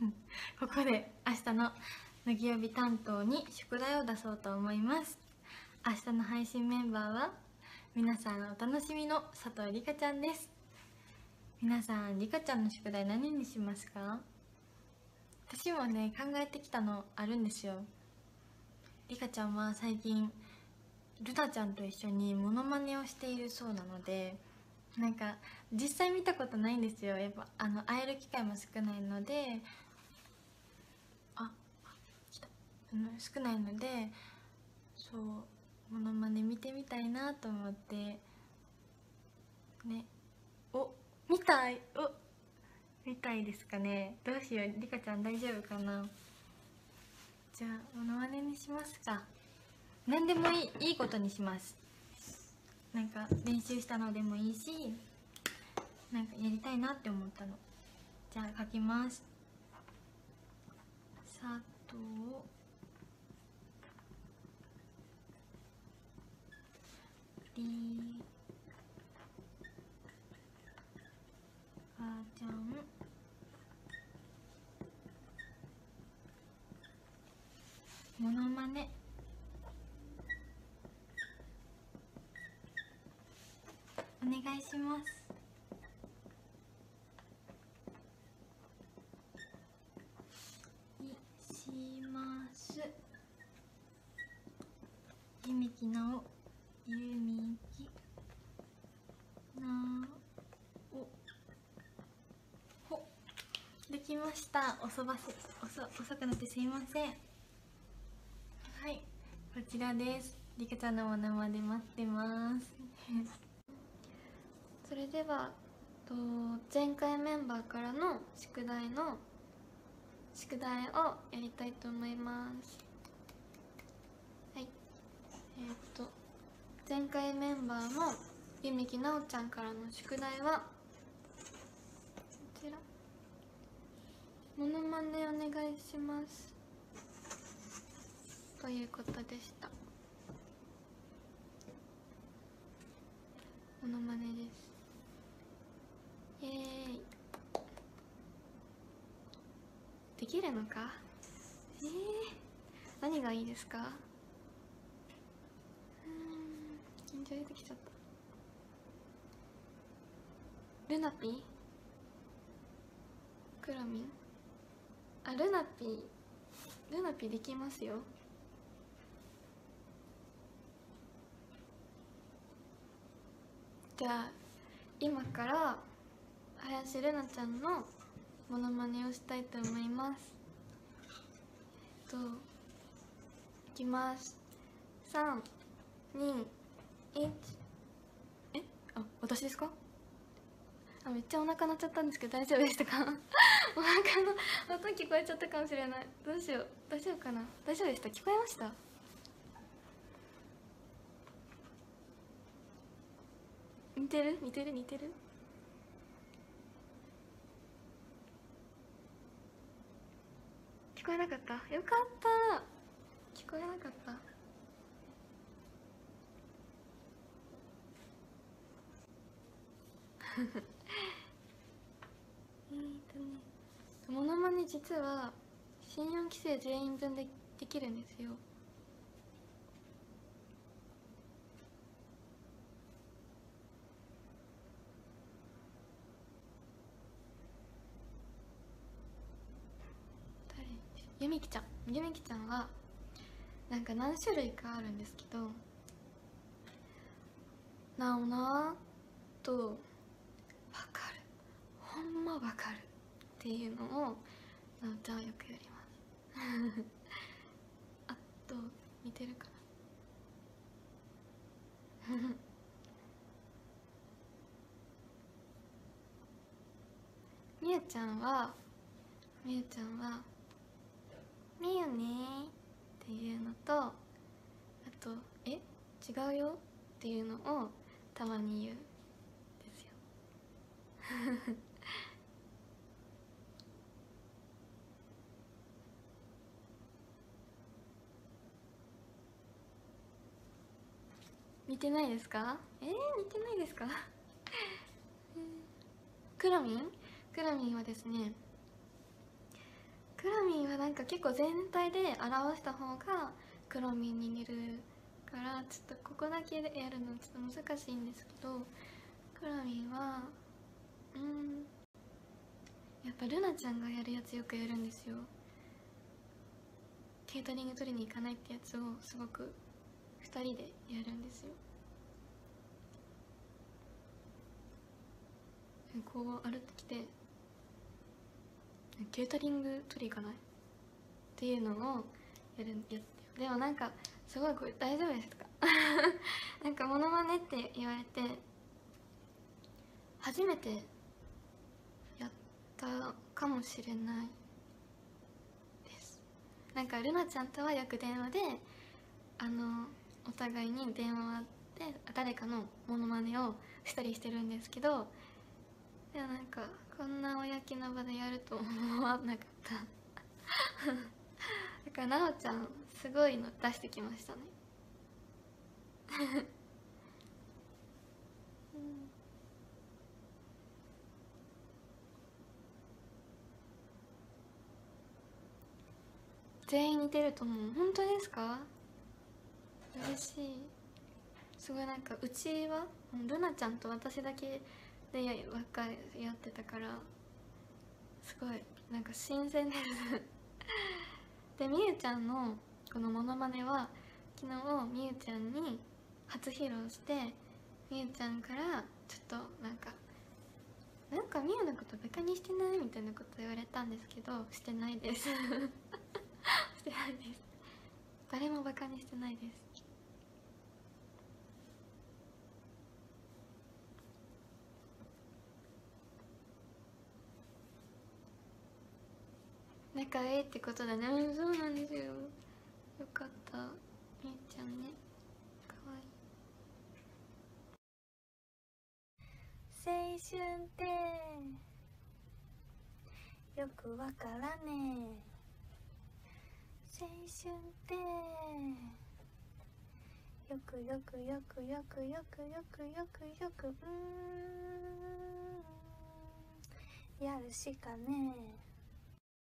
ここで明日の乃木曜日担当に宿題を出そうと思います。明日の配信メンバーは皆さんお楽しみの佐藤梨香ちゃんです。皆さん、梨香ちゃんの宿題何にしますか？私もね、考えてきたのあるんですよ。梨香ちゃんは最近ルナちゃんと一緒にモノマネをしているそうなので、なんか実際見たことないんですよ。やっぱ会える機会も少ないので、来た、少ないので、そうモノマネ見てみたいなと思ってね。見たいですかね。どうしよう、梨香ちゃん大丈夫かな。じゃあモノマネにしますか。何でもいいことにします。なんか練習したのでもいいし、なんかやりたいなって思ったの。じゃあ書きます。佐藤梨香ちゃんモノマネお願いします。します。ゆみきなお、ゆみきなお、ほ、できました。遅くなってすいません。はい、こちらです。りかちゃんのものまで待ってますそれでは前回メンバーからの宿題をやりたいと思います。はい、前回メンバーのゆみきなおちゃんからの宿題はこちら、モノマネお願いしますということでした。モノマネです。イエーイ。できるのか？何がいいですか？緊張出てきちゃった。ルナピー？クラミン？ルナピーできますよ。じゃあ今から林瑠奈ちゃんのモノマネをしたいと思います。いきます。3、2、1。私ですか？めっちゃお腹鳴っちゃったんですけど大丈夫でしたか？お腹の音聞こえちゃったかもしれない。どうしよう、大丈夫かな。大丈夫でした？聞こえました？似てる？聞こえなかった？よかった。聞こえなかった。モノマネ実は新4期生全員分でできるんですよ。ゆみきちゃんはなんか何種類かあるんですけど、なおなーとわかる、ほんまわかるっていうのをなおちゃんはよくやりますあと似てるかなみゆちゃんはみゆねーっていうのと、あと違うよっていうのをたまに言うですよ似てないですか？似てないですかクラミンはですね、 なんか結構全体で表した方がクロミンに似るから、ちょっとここだけでやるのちょっと難しいんですけど、クロミンはやっぱルナちゃんがやるやつよくやるんですよ。ケータリング取りに行かないってやつをすごく2人でやるんですよ。こう歩ってきてケータリング取り行かないっていうのをやってよ。でもなんかすごいこれ大丈夫ですかなんかモノマネって言われて初めてやったかもしれないです。なんかルナちゃんとはよく電話でお互いに電話で誰かのモノマネをしたりしてるんですけど、でもなんかこんな公の場でやると思わなかっただからなおちゃんすごいの出してきましたね全員似てると思う。本当ですか？嬉しい。すごいなんかうちはルナちゃんと私だけでやってたからすごいなんか新鮮ですでみゆちゃんのこのモノマネは昨日みゆちゃんに初披露して、みゆちゃんからちょっとなんかみゆのことバカにしてないみたいなこと言われたんですけど、してないですしてないです。誰もバカにしてないです。仲いいってことだね。そうなんですよ。よかった。みゆちゃんね、かわいい。青春ってよくわからねえ。青春ってよくよくよくよくよくよくよくよくやるしかねえ。